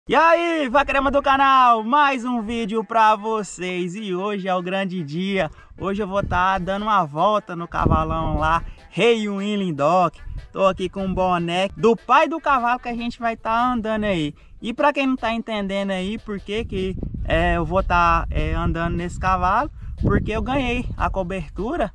E aí, vaquerama do canal, mais um vídeo pra vocês. E hoje é o grande dia. Hoje eu vou estar dando uma volta no cavalão lá, Rei Willingdok. Tô aqui com o boné do pai do cavalo que a gente vai estar andando aí. E pra quem não tá entendendo aí por que eu vou estar andando nesse cavalo, porque eu ganhei a cobertura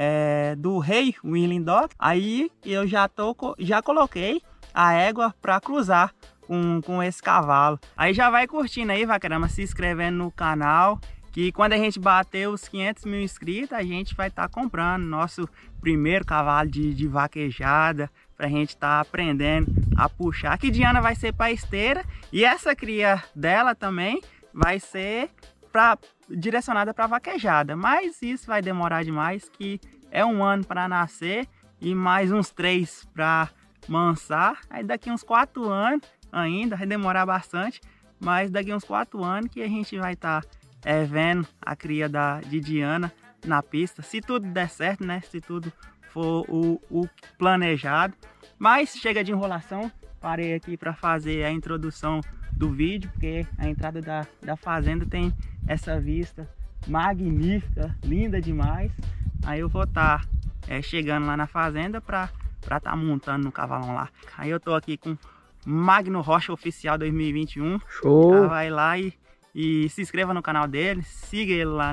do Rei Willingdok. Aí eu já coloquei a égua pra cruzar com esse cavalo. Aí já vai curtindo aí, vaquerama, se inscrevendo no canal, que quando a gente bater os 500 mil inscritos, a gente vai estar comprando nosso primeiro cavalo de vaquejada, pra gente estar aprendendo a puxar, que Diana vai ser para esteira, e essa cria dela também vai ser direcionada para vaquejada, mas isso vai demorar demais, que é um ano para nascer e mais uns 3 para mansar. Aí daqui uns 4 anos ainda, vai demorar bastante, mas daqui uns 4 anos que a gente vai estar vendo a cria de Diana na pista, se tudo der certo, né? Se tudo for o planejado. Mas chega de enrolação, parei aqui para fazer a introdução do vídeo, porque a entrada da fazenda tem essa vista magnífica, linda demais. Aí eu vou estar chegando lá na fazenda para estar montando no cavalão lá. Aí eu tô aqui com Magno Rocha Oficial 2021. Show! Já vai lá e se inscreva no canal dele, siga ele lá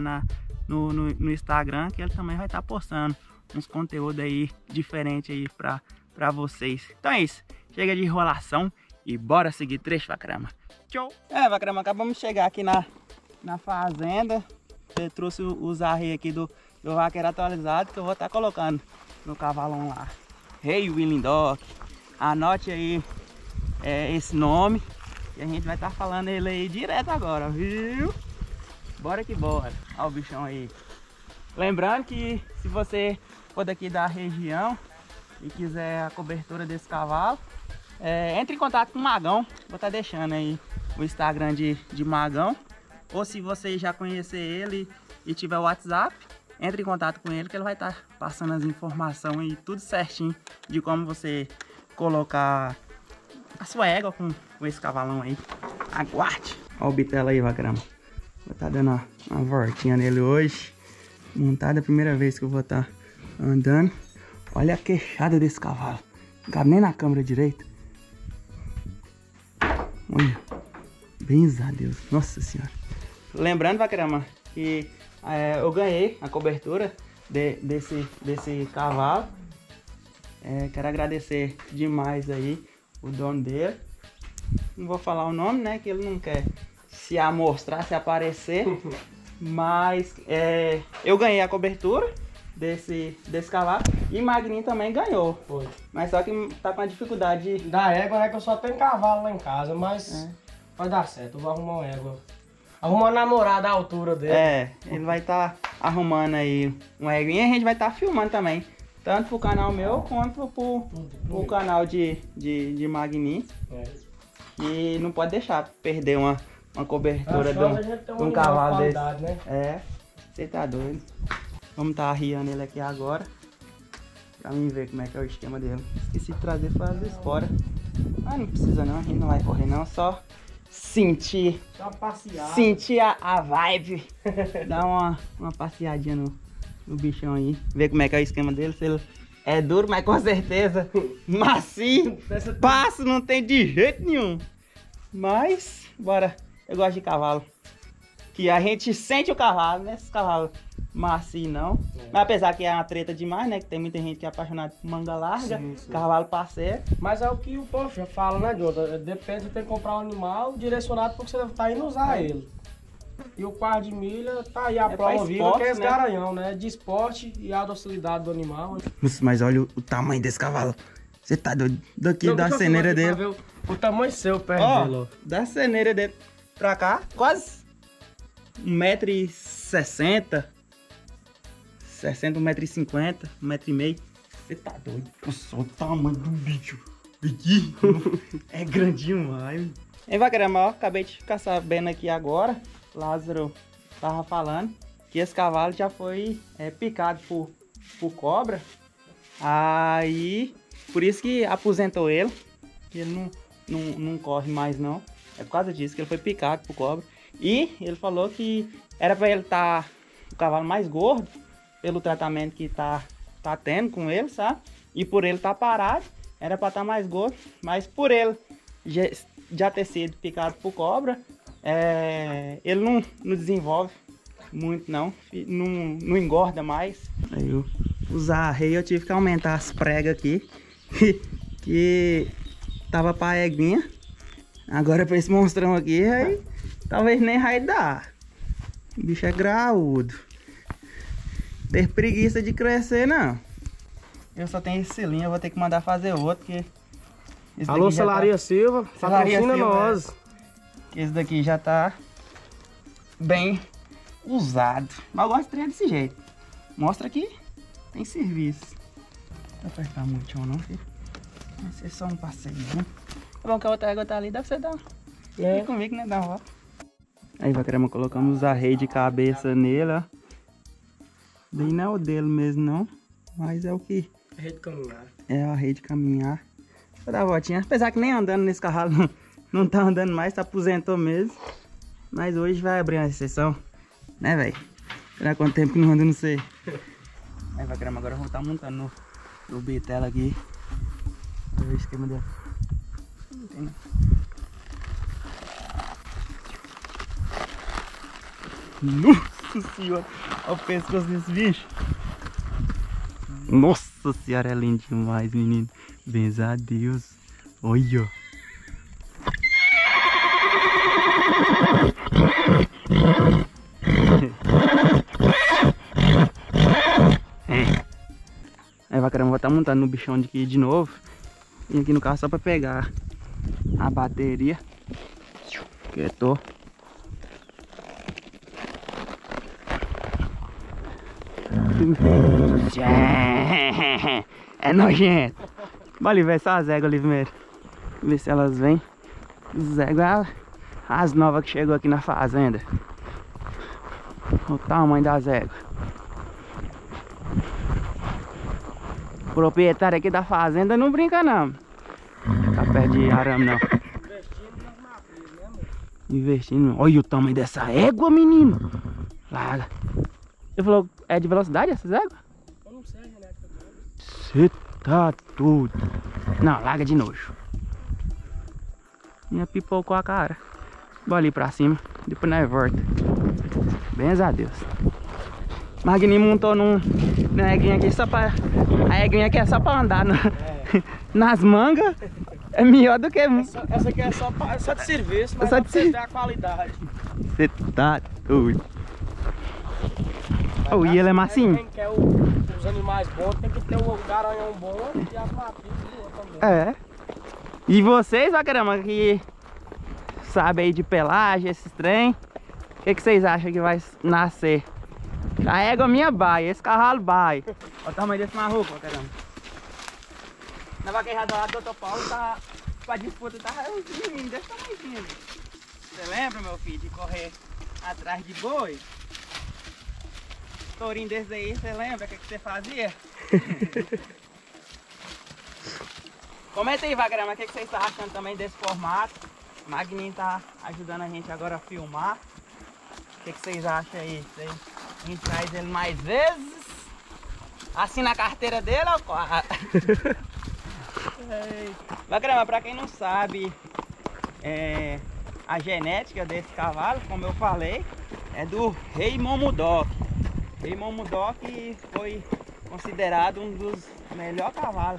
no Instagram, que ele também vai estar postando uns conteúdos aí diferentes aí pra vocês. Então é isso, chega de enrolação e bora seguir trecho, vaquerama. Tchau! Vaquerama, acabamos de chegar aqui na fazenda. Eu trouxe os arreios aqui do vaqueiro atualizado, que eu vou estar colocando no cavalão lá. Rei Willingdok. Anote aí esse nome, e a gente vai estar falando ele aí direto agora, viu? Bora que bora. Olha o bichão aí. Lembrando que se você for daqui da região e quiser a cobertura desse cavalo, entre em contato com o Magão. Vou estar deixando aí o Instagram de Magão. Ou se você já conhecer ele e tiver o WhatsApp, entre em contato com ele, que ele vai estar passando as informações e tudo certinho de como você colocar a sua égua com esse cavalão aí. Aguarde! Olha o bitelo aí, vaquerama. Vou estar dando uma voltinha nele hoje. Montada, a primeira vez que eu vou estar andando. Olha a queixada desse cavalo. Não cabe nem na câmera direito. Olha. Bens a Deus. Nossa senhora. Lembrando, vaquerama, que eu ganhei a cobertura desse cavalo. Quero agradecer demais aí o dono dele. Não vou falar o nome, né, que ele não quer se amostrar, se aparecer. Mas eu ganhei a cobertura desse cavalo e Magninho também ganhou. Foi. Mas só que tá com a dificuldade Da égua, né, que eu só tenho cavalo lá em casa, mas vai dar certo, eu vou arrumar uma égua. Arrumar uma namorada à altura dele. Ele vai estar arrumando aí uma éguinha, e a gente vai estar filmando também. Tanto pro canal meu quanto pro canal de Magninho. E não pode deixar perder uma cobertura de um cavalo desse. Né? Você tá doido. Vamos estar arriando ele aqui agora, pra mim ver como é que é o esquema dele. Esqueci de trazer as esporas. Mas não precisa não, a gente não vai correr não, só sentir. Só passear. Sentir a vibe. Dar uma passeadinha no bichão aí. Ver como é que é o esquema dele. Se ele é duro, mas com certeza macio. Passo não tem de jeito nenhum. Mas, bora. Eu gosto de cavalo que a gente sente o cavalo, né? Esse cavalo macio não. Mas apesar que é uma treta demais, né? Que tem muita gente que é apaixonada por manga larga. Sim. Cavalo parceiro. Mas é o que o povo já fala, né, Jonathan? Depende, você tem que comprar um animal direcionado porque você tá indo usar ele. E o quarto de milha tá aí a prova viva, que é esse garanhão, né? De esporte e a docilidade do animal. Mas olha o tamanho desse cavalo. Você tá doido daqui da ceneira dele. Ver o tamanho seu perto dele, ó. Da ceneira dele pra cá, quase 1,60 m. 1,50 m, 1,5 m. Você tá doido? Nossa, olha o tamanho do bicho. É grandinho demais. Hein, vaquerama, ó, acabei de ficar sabendo aqui agora. Lázaro tava falando que esse cavalo já foi picado por cobra. Aí, por isso que aposentou ele. Ele não corre mais não. É por causa disso que ele foi picado por cobra. E ele falou que era pra ele estar o cavalo mais gordo, pelo tratamento que tá tendo com ele, sabe? E por ele estar parado, era pra estar mais gordo. Mas por ele já ter sido picado por cobra, ele não desenvolve muito não engorda mais. Aí eu usar arreio, eu tive que aumentar as pregas aqui que tava pra eguinha. Agora pra esse monstrão aqui, aí talvez nem vai dar. O bicho é graúdo. Ter preguiça de crescer não. Eu só tenho esse selinho, eu vou ter que mandar fazer outro, porque alô, Celaria Silva, patrocina nós. Esse daqui já tá bem usado. Mas eu gosto de treinar desse jeito. Mostra que tem serviço. Não vou apertar muito não, filho. Vai ser só um passeio, né? É bom que a outra égua tá ali, deve ser dar. Fica comigo, né? Dá uma volta. Aí, Vaquerama, colocamos os arreios de cabeça nele, ó. Bem não é o dele mesmo, não. Mas é o que... Arreio de caminhar. É o arreio de caminhar. Vou dar uma voltinha. Apesar que nem andando nesse cavalo não tá andando mais, tá aposentou mesmo. Mas hoje vai abrir uma exceção. Né, velho? Será quanto tempo que não anda, não sei. Aí, Vaquerama, agora vamos estar montando no bitela aqui. Pra ver o esquema dela. Não tem, não. Nossa senhora! Olha o pescoço desse bicho. Nossa senhora, é lindo demais, menino. Benza a Deus. Olha. Aí, Vaquerama, vou estar montando no bichão de aqui de novo. Vim aqui no carro só pra pegar a bateria. Quietou. É nojento. Bora ali ver só as éguas ali primeiro. Ver se elas vêm. As éguas, as novas que chegou aqui na fazenda. O tamanho das éguas. O proprietário aqui da fazenda não brinca não. Tá perto de arame não. Investindo. Olha o tamanho dessa égua, menino. Larga. Ele falou, é de velocidade essas éguas? Eu não sei a genética dela. Você tá tudo. Não, larga de nojo. Minha pipocou a cara. Vou ali pra cima, depois nós volta. Benza a Deus. Magninho montou na eguinha aqui só pra... A eguinha aqui é só pra andar nas mangas. É melhor do que... Essa aqui é só de serviço, mas só de serviço. A qualidade. Você tá doido. Oh, e ele é massinho. Quem quer os animais bons tem que ter o garanhão bom e as matriz boas também. É. E vocês, Vaquerama, que sabem aí de pelagem, esses trem, o que vocês acham que vai nascer? A égua minha vai, esse cavalo vai. Olha o tamanho desse marruco, Vaquerama. Na vaquejada lá do Dr. Paulo, tá pra disputa, tá um menino desse tamanhozinho. Você lembra, meu filho, de correr atrás de boi? Tourinho desse aí, você lembra o que você fazia? Comenta aí, Vaquerama, o que vocês estão achando também desse formato. O Magninho tá ajudando a gente agora a filmar. O que vocês acham aí? A gente traz ele mais vezes? Assina a carteira dele ou qual? Vaquerama, pra quem não sabe, a genética desse cavalo, como eu falei, é do Rei Momodok. Rei Momodok foi considerado um dos melhores cavalos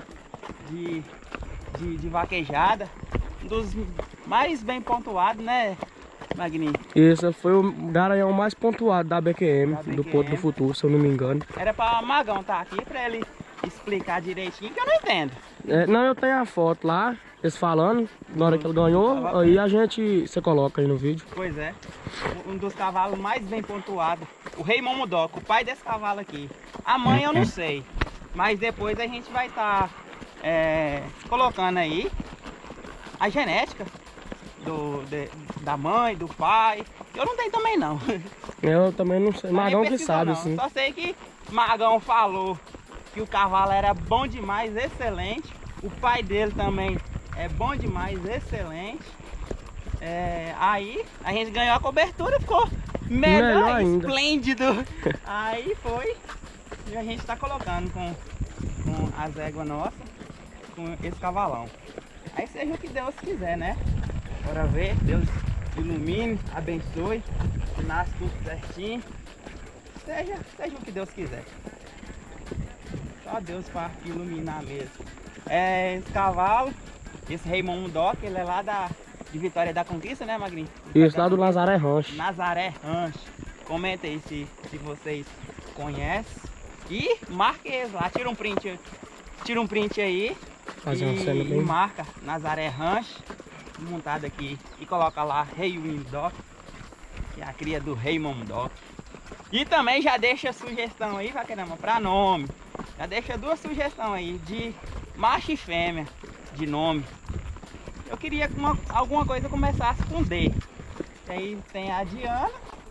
de vaquejada, um dos mais bem pontuados, né, Magninho? Esse foi o garanhão mais pontuado da BQM, do Porto do Futuro, se eu não me engano. Era para o Magão estar aqui para ele explicar direitinho, que eu não entendo. Não, eu tenho a foto lá, eles falando, na hora que ele ganhou, aí você coloca aí no vídeo. Pois é, um dos cavalos mais bem pontuados, o Rei Momodok, o pai desse cavalo aqui. A mãe eu não sei, mas depois a gente vai estar colocando aí a genética da mãe, do pai. Eu não tenho também não. Eu também não sei, Magão que sabe, não. Sim. Só sei que Magão falou que o cavalo era bom demais, excelente. O pai dele também é bom demais, excelente. Aí a gente ganhou a cobertura, ficou melhor ainda. Esplêndido. Aí foi. E a gente tá colocando com as éguas nossas, com esse cavalão. Aí seja o que Deus quiser, né? Bora ver, Deus ilumine, abençoe, que nasce tudo certinho. Seja o que Deus quiser. Só Deus para iluminar mesmo. Esse cavalo, esse Raymond Doc, ele é lá de Vitória da Conquista, né, Magrinho? Isso, lá do Nazaré Rancho. Nazaré Rancho. Comenta aí se vocês conhecem. E marque eles lá, tira um print aí. Fazer uma cena bem... E marca Nazaré Rancho, montado aqui. E coloca lá Raymond Doc, que é a cria do Raymond Doc. E também já deixa sugestão aí, vaquerama, para nome. Já deixa 2 sugestões aí de macho e fêmea de nome. Eu queria que alguma coisa começasse com D. Aí tem a Diana.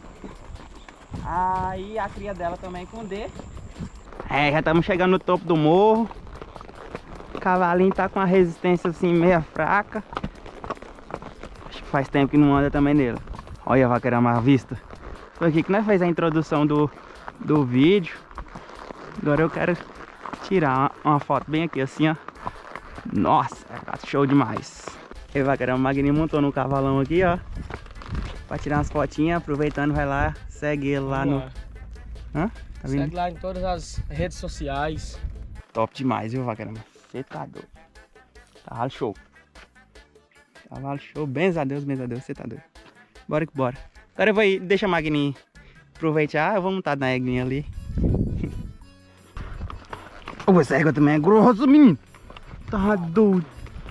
Aí a cria dela também com D. Já estamos chegando no topo do morro. O cavalinho tá com a resistência assim meia fraca. Acho que faz tempo que não anda também nele. Olha a vaquerama à vista. Foi aqui que nós fez a introdução do vídeo. Agora eu quero tirar uma foto bem aqui assim, ó. Nossa, tá show demais. E vaquerama, o Magninho montou no cavalão aqui, ó, pra tirar umas fotinhas. Aproveitando, vai lá, segue ele lá no... Hã? Tá vendo? Segue lá em todas as redes sociais. Top demais, viu, vaquerama? Você tá doido. Cavalo show. Cavalo show. Benza a Deus, você tá doido. Bora que bora. Agora eu vou ir, deixa a Magninho aproveitar. Eu vou montar na eguinha ali. Essa égua também é grossa, menino. Tá doido.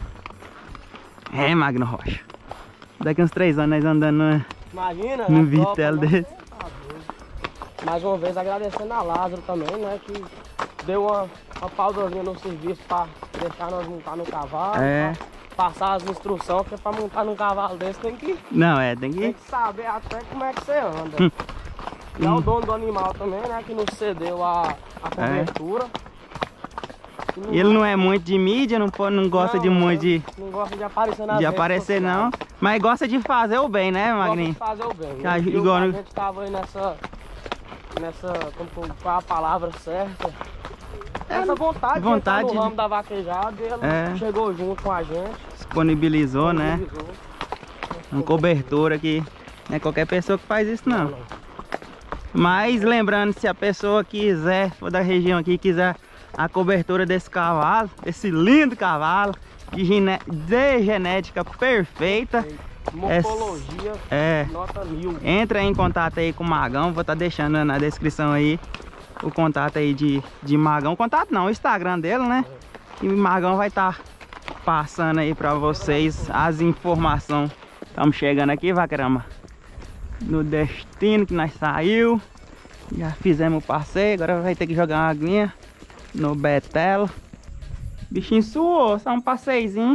Magno Rocha. Daqui uns 3 anos nós andando no vitelo desse. Tá doido. Mais uma vez agradecendo a Lázaro também, né? Que deu uma pausazinha no serviço pra deixar nós montar no cavalo. Passar as instruções, porque pra montar num cavalo desse tem que... Tem que saber até como é que você anda. E é o dono do animal também, né? Que nos cedeu a cobertura. Ele não é muito de mídia, não gosta de muito de... Não gosta de aparecer nas redes aparecer sociais. Não, mas gosta de fazer o bem, né, Magninho? Gosta de fazer o bem. A gente tava aí nessa... Qual é a palavra certa? Essa vontade de entrar no ramo da vaquejada, ele chegou junto com a gente. Disponibilizou, né? Uma cobertura que não é qualquer pessoa que faz isso, não. Mas lembrando, se a pessoa quiser, for da região aqui, quiser a cobertura desse cavalo, esse lindo cavalo, de genética perfeita. Morfologia, nota 1000. Entra em contato aí com o Magão, vou estar deixando na descrição aí o contato aí de Magão. Contato não, o Instagram dele, né? E o Magão vai estar passando aí pra vocês as informações. Estamos chegando aqui, vaquerama, no destino que nós saiu. Já fizemos o passeio, agora vai ter que jogar uma aguinha no betelo. Bichinho suou, só um passeiozinho.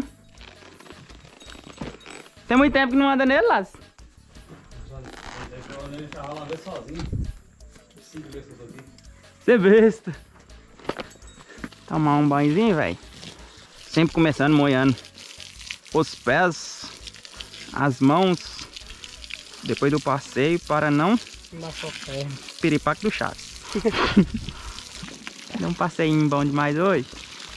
Tem muito tempo que não anda nele, Lázaro? Você besta. Tomar um banhozinho, velho. Sempre começando molhando os pés, as mãos, depois do passeio, para não piripaque do Chaves. Deu um passeinho bom demais hoje.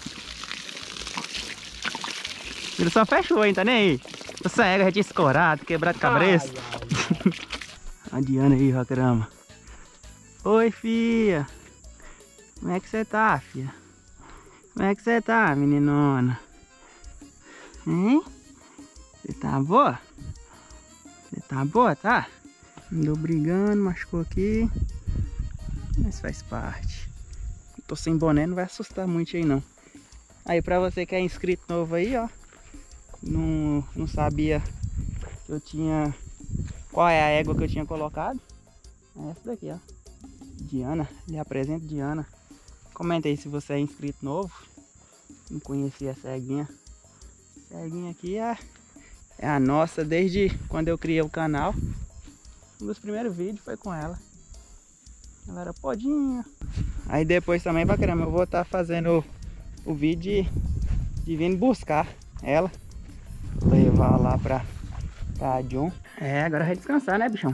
Ele só fechou, hein? Tá nem aí. Essa égua já tinha escorado, quebrado a cabeça. A Diana aí, vaquerama. Oi, filha. Como é que você tá, filha? Como é que você tá, meninona? Hein? Você tá boa? Você tá boa, tá? Andou brigando, machucou aqui. Mas faz parte. Tô sem boné, não vai assustar muito aí não. Aí pra você que é inscrito novo aí, ó. Não sabia que eu tinha... Qual é a égua que eu tinha colocado? É essa daqui, ó. Diana, lhe apresento Diana. Comenta aí se você é inscrito novo. Não conhecia essa eguinha. Essa eguinha aqui é a nossa desde quando eu criei o canal. Um dos primeiros vídeos foi com ela. Ela era podinha. Aí depois também, vaquerama, eu vou estar fazendo o vídeo de vindo buscar ela. Levar lá Pra John. É, agora vai descansar, né, bichão?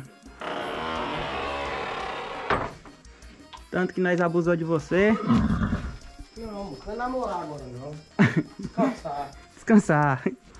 Tanto que nós abusou de você. Não vai namorar agora não. Descansar. Descansar.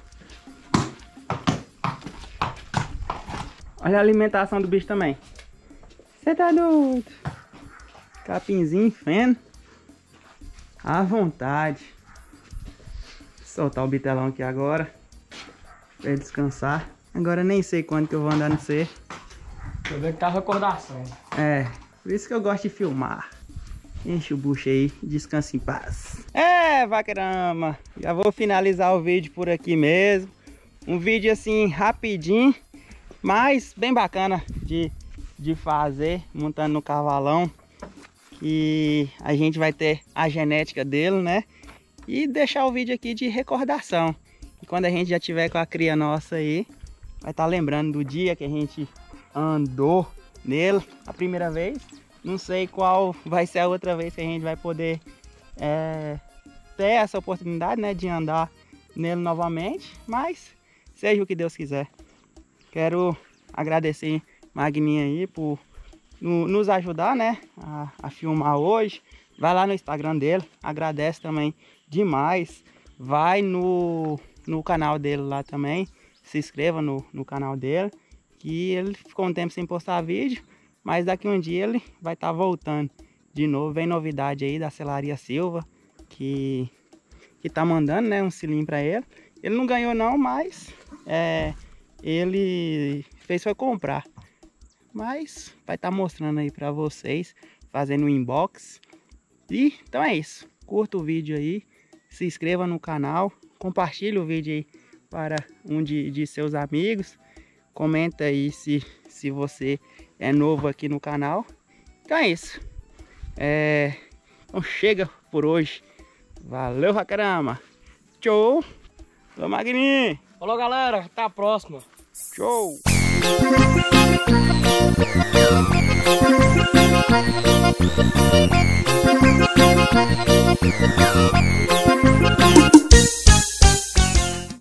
Olha a alimentação do bicho também. Você tá doido? Capinzinho, feno. À vontade. Vou soltar o bitelão aqui agora. Pra ele descansar. Agora nem sei quando que eu vou andar no C. Eu vejo que tá recordação. É, por isso que eu gosto de filmar. Enche o bucho aí, descansa em paz. É, vaquerama, já vou finalizar o vídeo por aqui mesmo. Um vídeo assim, rapidinho, mas bem bacana de fazer, montando no cavalão. Que a gente vai ter a genética dele, né? E deixar o vídeo aqui de recordação. E quando a gente já tiver com a cria nossa aí, vai estar lembrando do dia que a gente andou nele a primeira vez. Não sei qual vai ser a outra vez que a gente vai poder ter essa oportunidade, né, de andar nele novamente. Mas seja o que Deus quiser. Quero agradecer Magninha aí por nos ajudar, né, a filmar hoje. Vai lá no Instagram dele, agradece também demais. Vai no canal dele lá também, se inscreva no canal dele, que ele ficou um tempo sem postar vídeo, mas daqui um dia ele vai estar voltando de novo. Vem novidade aí da Selaria Silva, que tá mandando, né, um cilindro para ele. Ele não ganhou não, mas ele foi comprar. Mas vai estar mostrando aí para vocês, fazendo um inbox. E então é isso. Curta o vídeo aí, se inscreva no canal, compartilhe o vídeo aí para um de seus amigos. Comenta aí se você é novo aqui no canal. Então é isso. Então chega por hoje. Valeu, vaquerama. Tchau. Falou, Magninho. Falou, galera. Até a próxima. Tchau.